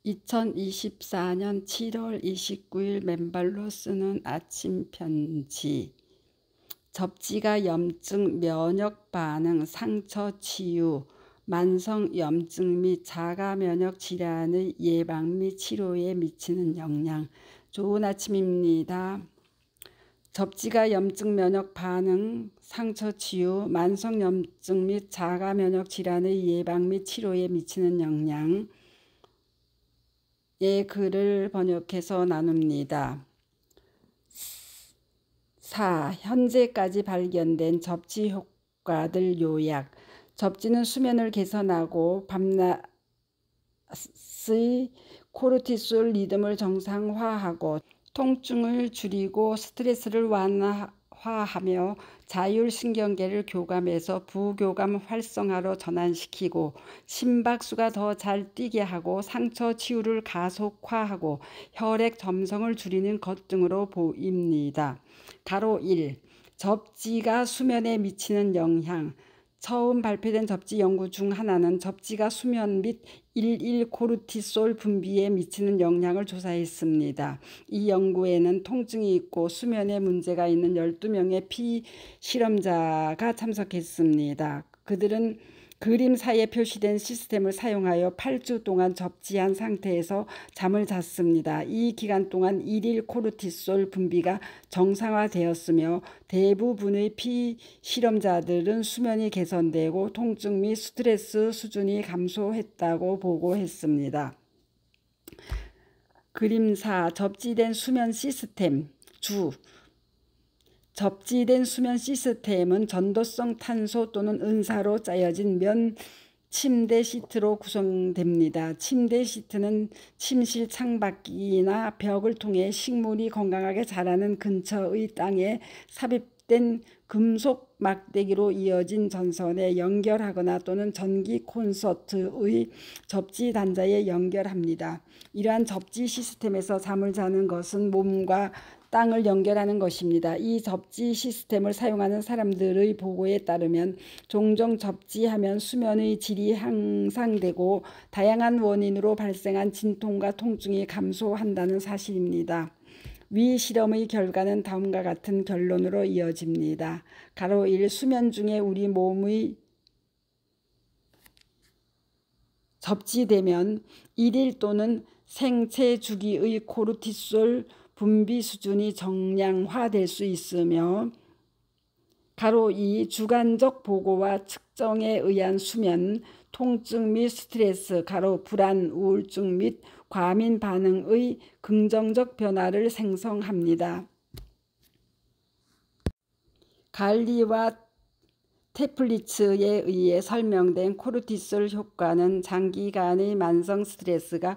2024년 7월 29일 맨발로 쓰는 아침 편지. 접지가 염증, 면역 반응, 상처 치유, 만성 염증 및 자가 면역 질환의 예방 및 치료에 미치는 영향. 좋은 아침입니다. 접지가 염증, 면역 반응, 상처 치유, 만성 염증 및 자가 면역 질환의 예방 및 치료에 미치는 영향. 의 글을 번역해서 나눕니다. 4. 현재까지 발견된 접지 효과들 요약. 접지는 수면을 개선하고 밤낮의 코르티솔 리듬을 정상화하고 통증을 줄이고 스트레스를 완화하며 자율신경계를 교감해서 부교감 활성화로 전환시키고 심박수가 더 잘 뛰게 하고 상처 치유를 가속화하고 혈액 점성을 줄이는 것 등으로 보입니다. 가로 1. 접지가 수면에 미치는 영향. 처음 발표된 접지 연구 중 하나는 접지가 수면 및 일일코르티솔 분비에 미치는 영향을 조사했습니다. 이 연구에는 통증이 있고 수면에 문제가 있는 12명의 피실험자가 참석했습니다. 그들은 그림사에 표시된 시스템을 사용하여 8주 동안 접지한 상태에서 잠을 잤습니다. 이 기간 동안 일일 코르티솔 분비가 정상화되었으며 대부분의 피실험자들은 수면이 개선되고 통증 및 스트레스 수준이 감소했다고 보고했습니다. 그림사 접지된 수면 시스템 주 접지된 수면 시스템은 전도성 탄소 또는 은사로 짜여진 면 침대 시트로 구성됩니다. 침대 시트는 침실 창밖이나 벽을 통해 식물이 건강하게 자라는 근처의 땅에 삽입된 금속 막대기로 이어진 전선에 연결하거나 또는 전기 콘서트의 접지 단자에 연결합니다. 이러한 접지 시스템에서 잠을 자는 것은 몸과 땅을 연결하는 것입니다. 이 접지 시스템을 사용하는 사람들의 보고에 따르면 종종 접지하면 수면의 질이 향상되고 다양한 원인으로 발생한 진통과 통증이 감소한다는 사실입니다. 위 실험의 결과는 다음과 같은 결론으로 이어집니다. 가로 1. 수면 중에 우리 몸의 접지되면 1일 또는 생체 주기의 코르티솔 분비 수준이 정량화될 수 있으며 가로 2. 주관적 보고와 측정에 의한 수면, 통증 및 스트레스, 가로 불안, 우울증 및 과민 반응의 긍정적 변화를 생성합니다. 갈리와 테플리츠에 의해 설명된 코르티솔 효과는 장기간의 만성 스트레스가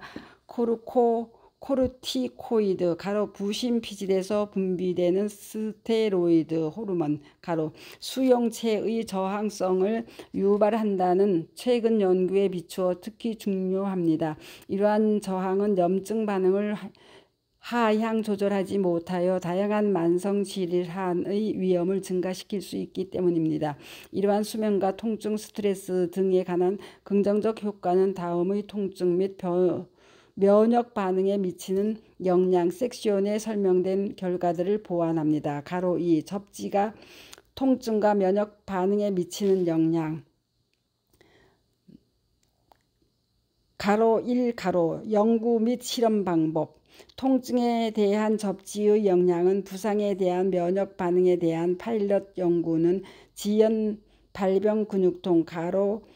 코르티코이드 가로 부신 피질에서 분비되는 스테로이드 호르몬 가로 수용체의 저항성을 유발한다는 최근 연구에 비추어 특히 중요합니다. 이러한 저항은 염증 반응을 하향 조절하지 못하여 다양한 만성 질환의 위험을 증가시킬 수 있기 때문입니다. 이러한 수면과 통증, 스트레스 등에 관한 긍정적 효과는 다음의 통증 및 면역 반응에 미치는 영향 섹션에 설명된 결과들을 보완합니다. 가로 2. 접지가 통증과 면역 반응에 미치는 영향 가로 1 가로 연구 및 실험 방법 통증에 대한 접지의 영향은 부상에 대한 면역 반응에 대한 파일럿 연구는 지연 발병 근육통 가로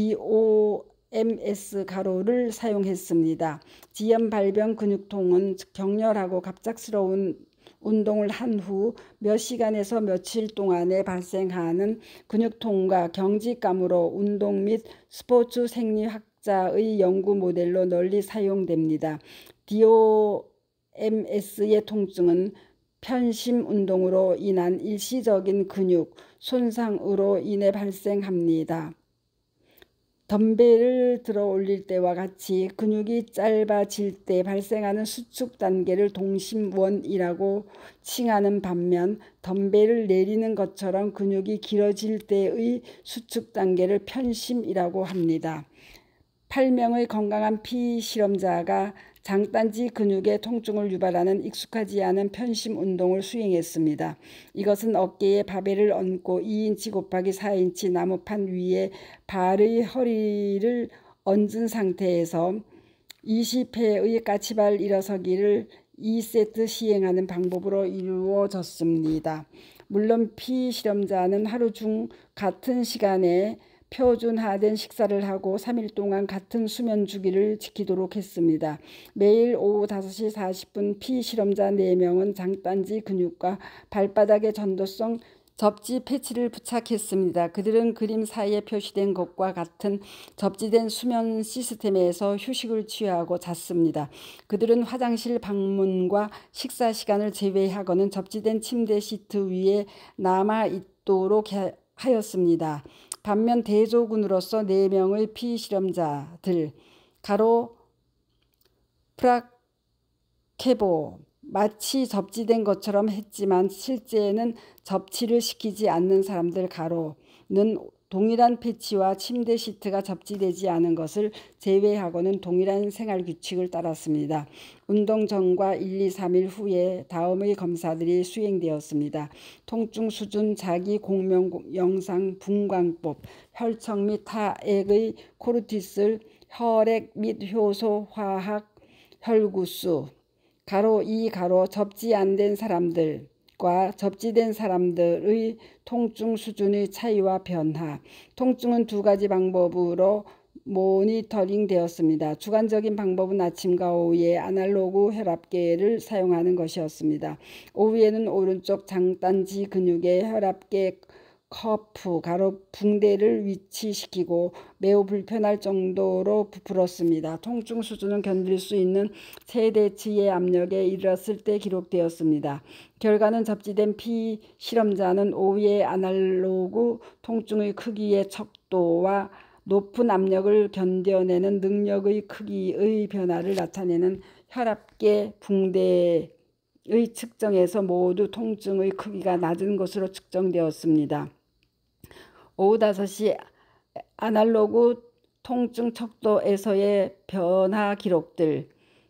DOMS 가로를 사용했습니다. 지연 발병 근육통은 격렬하고 갑작스러운 운동을 한 후 몇 시간에서 며칠 동안에 발생하는 근육통과 경직감으로 운동 및 스포츠 생리학자의 연구 모델로 널리 사용됩니다. DOMS의 통증은 편심 운동으로 인한 일시적인 근육 손상으로 인해 발생합니다. 덤벨을 들어 올릴 때와 같이 근육이 짧아질 때 발생하는 수축 단계를 동심원이라고 칭하는 반면 덤벨을 내리는 것처럼 근육이 길어질 때의 수축 단계를 편심이라고 합니다. 8명의 건강한 피실험자가 장단지 근육의 통증을 유발하는 익숙하지 않은 편심 운동을 수행했습니다. 이것은 어깨에 바벨을 얹고 2인치 곱하기 4인치 나무판 위에 발의 허리를 얹은 상태에서 20회의 까치발 일어서기를 2세트 시행하는 방법으로 이루어졌습니다. 물론 피실험자는 하루 중 같은 시간에 표준화된 식사를 하고 3일 동안 같은 수면 주기를 지키도록 했습니다. 매일 오후 5시 40분 피실험자 4명은 장단지 근육과 발바닥에 전도성 접지 패치를 부착했습니다. 그들은 그림 사이에 표시된 것과 같은 접지된 수면 시스템에서 휴식을 취하고 잤습니다. 그들은 화장실 방문과 식사 시간을 제외하고는 접지된 침대 시트 위에 남아있도록 하였습니다. 반면 대조군으로서 4명의 피실험자들 가로 프라케보 마치 접지된 것처럼 했지만 실제는 접지를 시키지 않는 사람들 가로는 동일한 패치와 침대 시트가 접지되지 않은 것을 제외하고는 동일한 생활 규칙을 따랐습니다. 운동 전과 1, 2, 3일 후에 다음의 검사들이 수행되었습니다. 통증 수준, 자기 공명 영상, 분광법, 혈청 및 타액의 코르티솔, 혈액 및 효소, 화학, 혈구수, 가로 2 가로 접지 안 된 사람들과 접지된 사람들의 통증 수준의 차이와 변화. 통증은 2가지 방법으로 모니터링 되었습니다. 주관적인 방법은 아침과 오후에 아날로그 혈압계를 사용하는 것이었습니다. 오후에는 오른쪽 장단지 근육에 혈압계 커프 가로 붕대를 위치시키고 매우 불편할 정도로 부풀었습니다. 통증 수준은 견딜 수 있는 최대치의 압력에 이르렀을 때 기록되었습니다. 결과는 접지된 피실험자는 오후에 아날로그 통증의 크기의 척도와 높은 압력을 견뎌내는 능력의 크기의 변화를 나타내는 혈압계 붕대의 측정에서 모두 통증의 크기가 낮은 것으로 측정되었습니다. 오후 5시 아날로그 통증 척도에서의 변화 기록들.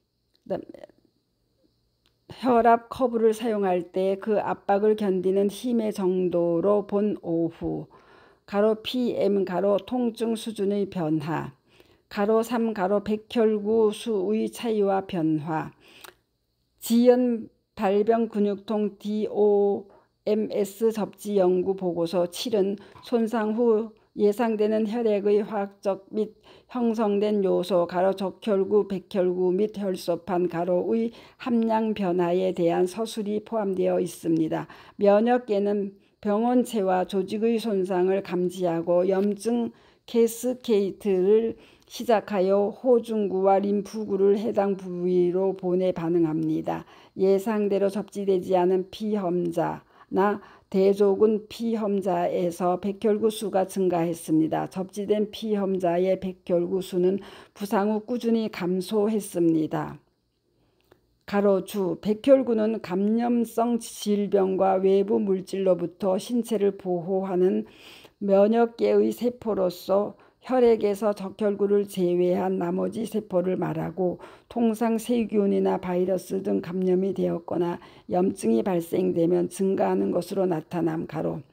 혈압 커브를 사용할 때 그 압박을 견디는 힘의 정도로 본 오후. 가로 PM 가로 통증 수준의 변화. 가로 3 가로 백혈구 수의 차이와 변화. 지연 발병 근육통 DOMS 접지 연구 보고서 7은 손상 후 예상되는 혈액의 화학적 및 형성된 요소 가로 적혈구, 백혈구 및 혈소판 가로의 함량 변화에 대한 서술이 포함되어 있습니다. 면역계는 병원체와 조직의 손상을 감지하고 염증 캐스케이트를 시작하여 호중구와 림프구를 해당 부위로 보내 반응합니다. 예상대로 접지되지 않은 피험자나 대조군 피험자에서 백혈구 수가 증가했습니다. 접지된 피험자의 백혈구 수는 부상 후 꾸준히 감소했습니다. 가로주 백혈구는 감염성 질병과 외부 물질로부터 신체를 보호하는 면역계의 세포로서 혈액에서 적혈구를 제외한 나머지 세포를 말하고 통상 세균이나 바이러스 등 감염이 되었거나 염증이 발생되면 증가하는 것으로 나타남. 가로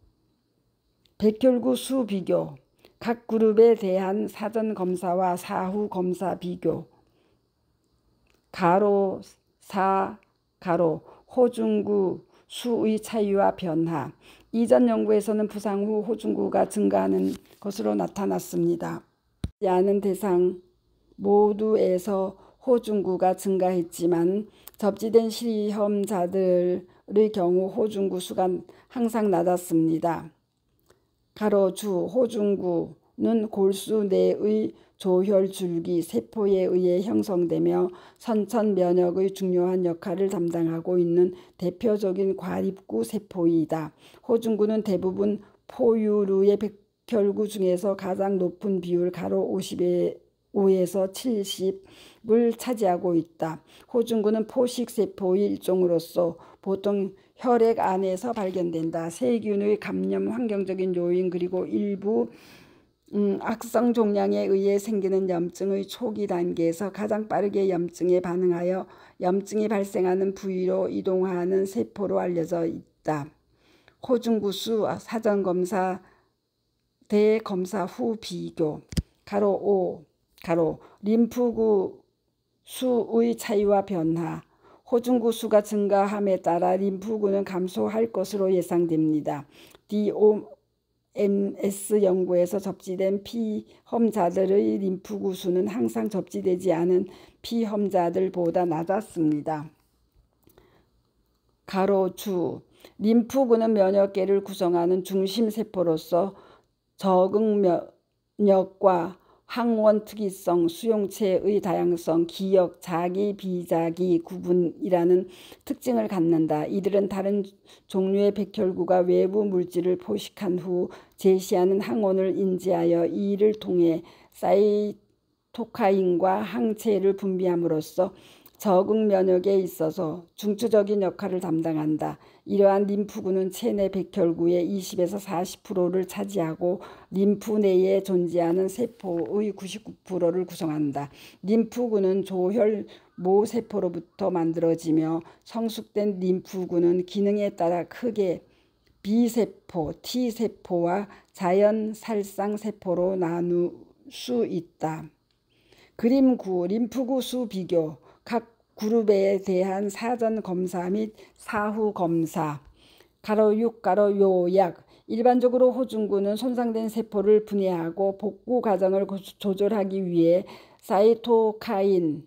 백혈구 수 비교. 각 그룹에 대한 사전 검사와 사후 검사 비교. 가로 4 가로 호중구 수의 차이와 변화. 이전 연구에서는 부상 후 호중구가 증가하는 것으로 나타났습니다. 않은 대상 모두에서 호중구가 증가했지만 접지된 실험자들의 경우 호중구 수가 항상 낮았습니다. 가로주 호중구는 골수 내의 조혈줄기 세포에 의해 형성되며 선천 면역의 중요한 역할을 담당하고 있는 대표적인 과립구 세포이다. 호중구는 대부분 포유류의 백혈구 중에서 가장 높은 비율 가로 55에서 70을 차지하고 있다. 호중구는 포식세포의 일종으로서 보통 혈액 안에서 발견된다. 세균의 감염, 환경적인 요인 그리고 일부 악성 종양에 의해 생기는 염증의 초기 단계에서 가장 빠르게 염증에 반응하여 염증이 발생하는 부위로 이동하는 세포로 알려져 있다. 호중구수 사전검사 대검사 후 비교 가로 5 가로 림프구 수의 차이와 변화. 호중구수가 증가함에 따라 림프구는 감소할 것으로 예상됩니다. DOMS 연구에서 접지된 피험자들의 림프구 수는 항상 접지되지 않은 피험자들보다 낮았습니다. 가로 주 림프구는 면역계를 구성하는 중심세포로서 적응 면역과 항원 특이성, 수용체의 다양성, 기억, 자기, 비자기 구분이라는 특징을 갖는다. 이들은 다른 종류의 백혈구가 외부 물질을 포식한 후 제시하는 항원을 인지하여 이를 통해 사이토카인과 항체를 분비함으로써 적응 면역에 있어서 중추적인 역할을 담당한다. 이러한 림프구는 체내 백혈구의 20에서 40%를 차지하고 림프 내에 존재하는 세포의 99%를 구성한다. 림프구는 조혈 모세포로부터 만들어지며 성숙된 림프구는 기능에 따라 크게 B세포, T세포와 자연 살상세포로 나눌 수 있다. 그림 9. 림프구 수 비교. 각 그룹에 대한 사전 검사 및 사후 검사. 가로 6 가로 요약. 일반적으로 호중구는 손상된 세포를 분해하고 복구 과정을 조절하기 위해 사이토카인을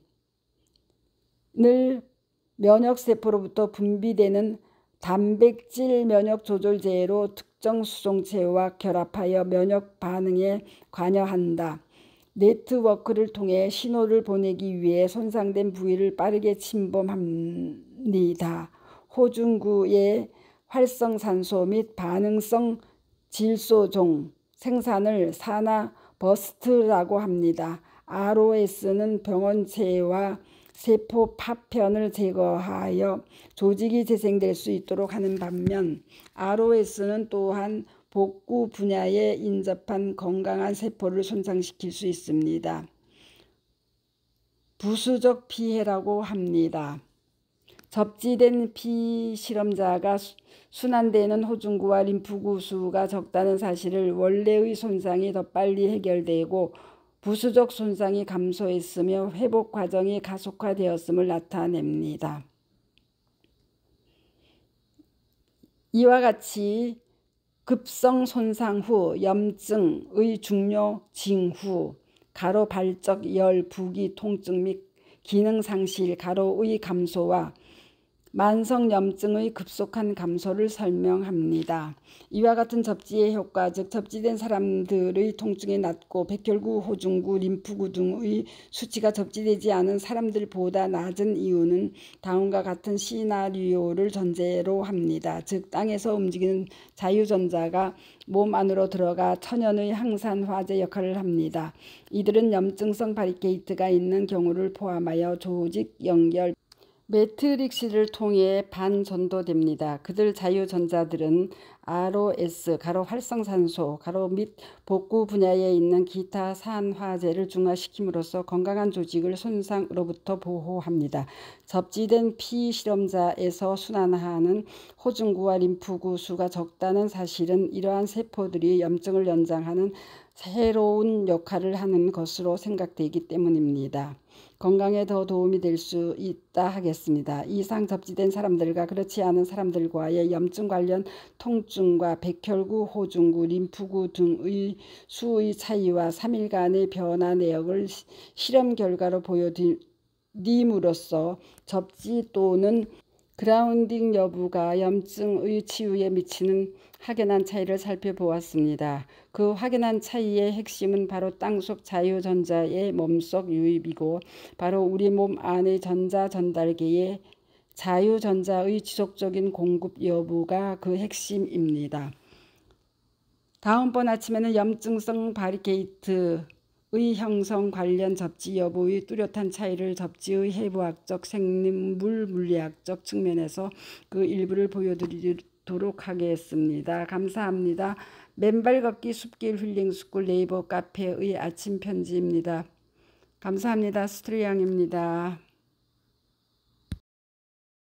면역세포로부터 분비되는 단백질 면역 조절제로 특정 수종체와 결합하여 면역 반응에 관여한다. 네트워크를 통해 신호를 보내기 위해 손상된 부위를 빠르게 침범합니다. 호중구의 활성산소 및 반응성 질소종 생산을 산화 버스트라고 합니다. ROS는 병원체와 세포 파편을 제거하여 조직이 재생될 수 있도록 하는 반면 ROS는 또한 복구 분야에 인접한 건강한 세포를 손상시킬 수 있습니다. 부수적 피해라고 합니다. 접지된 피실험자가 순환되는 호중구와 림프구 수가 적다는 사실을 원래의 손상이 더 빨리 해결되고 부수적 손상이 감소했으며 회복 과정이 가속화되었음을 나타냅니다. 이와 같이 급성 손상 후 염증의 중요 징후 가로 발적, 열, 부기, 통증 및 기능 상실 가로의 감소와 만성 염증의 급속한 감소를 설명합니다. 이와 같은 접지의 효과, 즉 접지된 사람들의 통증이 낮고 백혈구, 호중구, 림프구 등의 수치가 접지되지 않은 사람들보다 낮은 이유는 다음과 같은 시나리오를 전제로 합니다. 즉 땅에서 움직이는 자유전자가 몸 안으로 들어가 천연의 항산화제 역할을 합니다. 이들은 염증성 바리케이트가 있는 경우를 포함하여 조직 연결 매트릭스를 통해 반전도됩니다. 그들 자유전자들은 ROS 가로 활성산소 가로 및 복구 분야에 있는 기타 산화제를 중화시킴으로써 건강한 조직을 손상으로부터 보호합니다. 접지된 피실험자에서 순환하는 호중구와 림프구 수가 적다는 사실은 이러한 세포들이 염증을 연장하는 새로운 역할을 하는 것으로 생각되기 때문입니다. 건강에 더 도움이 될 수 있다 하겠습니다. 이상 접지된 사람들과 그렇지 않은 사람들과의 염증 관련 통증과 백혈구, 호중구, 림프구 등의 수의 차이와 3일간의 변화 내역을 실험 결과로 보여드림으로써 접지 또는 그라운딩 여부가 염증의 치유에 미치는 확연한 차이를 살펴보았습니다. 그 확연한 차이의 핵심은 바로 땅속 자유전자의 몸속 유입이고 바로 우리 몸 안의 전자 전달계의 자유전자의 지속적인 공급 여부가 그 핵심입니다. 다음번 아침에는 염증성 바리케이트의 형성 관련 접지 여부의 뚜렷한 차이를 접지의 해부학적, 생물 물리학적 측면에서 그 일부를 보여드리도록 하도록 하겠습니다. 감사합니다. 맨발 걷기 숲길 힐링 스쿨 네이버 카페의 아침 편지입니다. 감사합니다. 스트리양입니다.